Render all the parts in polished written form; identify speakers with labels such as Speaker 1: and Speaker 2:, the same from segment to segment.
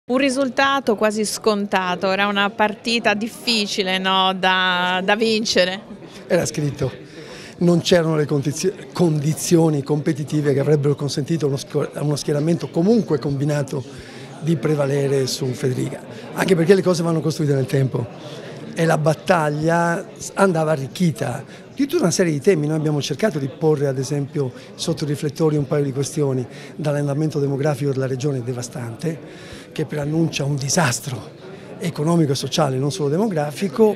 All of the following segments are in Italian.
Speaker 1: Un risultato quasi scontato, era una partita difficile, no, da vincere.
Speaker 2: Era scritto, non c'erano le condizioni competitive che avrebbero consentito a uno schieramento comunque combinato di prevalere su Federica, anche perché le cose vanno costruite nel tempo e la battaglia andava arricchita di tutta una serie di temi. Noi abbiamo cercato di porre ad esempio sotto i riflettori un paio di questioni, dall'andamento demografico della regione devastante, che preannuncia un disastro economico e sociale, non solo demografico,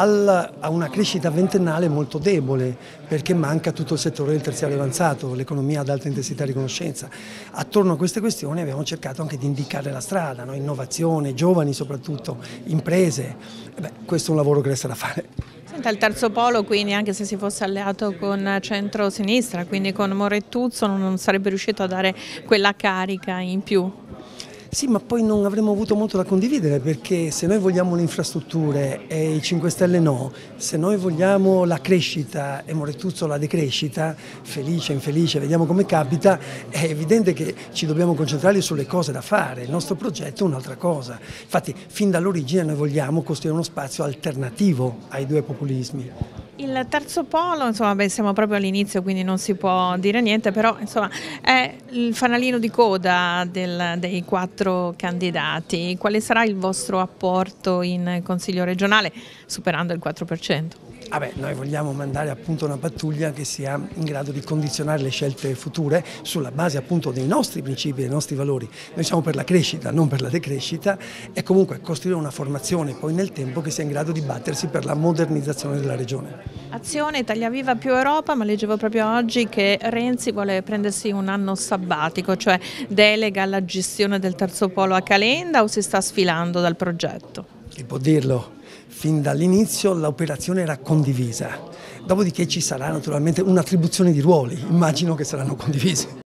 Speaker 2: a una crescita ventennale molto debole, perché manca tutto il settore del terziario avanzato, l'economia ad alta intensità di conoscenza. Attorno a queste questioni abbiamo cercato anche di indicare la strada, no? Innovazione, giovani soprattutto, imprese. Questo è un lavoro che resta da fare.
Speaker 1: Senta, il terzo polo, quindi, anche se si fosse alleato con centro-sinistra, quindi con Morettuzzo, non sarebbe riuscito a dare quella carica in più.
Speaker 2: Sì, ma poi non avremmo avuto molto da condividere, perché se noi vogliamo le infrastrutture e i 5 Stelle no, se noi vogliamo la crescita e Morettuzzo la decrescita, felice, infelice, vediamo come capita, è evidente che ci dobbiamo concentrare sulle cose da fare. Il nostro progetto è un'altra cosa. Infatti, fin dall'origine noi vogliamo costruire uno spazio alternativo ai due populismi.
Speaker 1: Il terzo polo, insomma, siamo proprio all'inizio, quindi non si può dire niente, però insomma, è il fanalino di coda dei 4 candidati. Quale sarà il vostro apporto in Consiglio regionale, superando il 4%?
Speaker 2: Noi vogliamo mandare appunto una pattuglia che sia in grado di condizionare le scelte future sulla base appunto dei nostri principi, dei nostri valori. Noi siamo per la crescita, non per la decrescita, e comunque costruire una formazione poi nel tempo che sia in grado di battersi per la modernizzazione della regione.
Speaker 1: Azione Italia Viva più Europa, ma leggevo proprio oggi che Renzi vuole prendersi un anno sabbatico, cioè delega la gestione del terzo polo a Calenda, o si sta sfilando dal progetto?
Speaker 2: Chi può dirlo? Fin dall'inizio l'operazione era condivisa, dopodiché ci sarà naturalmente un'attribuzione di ruoli, immagino che saranno condivisi.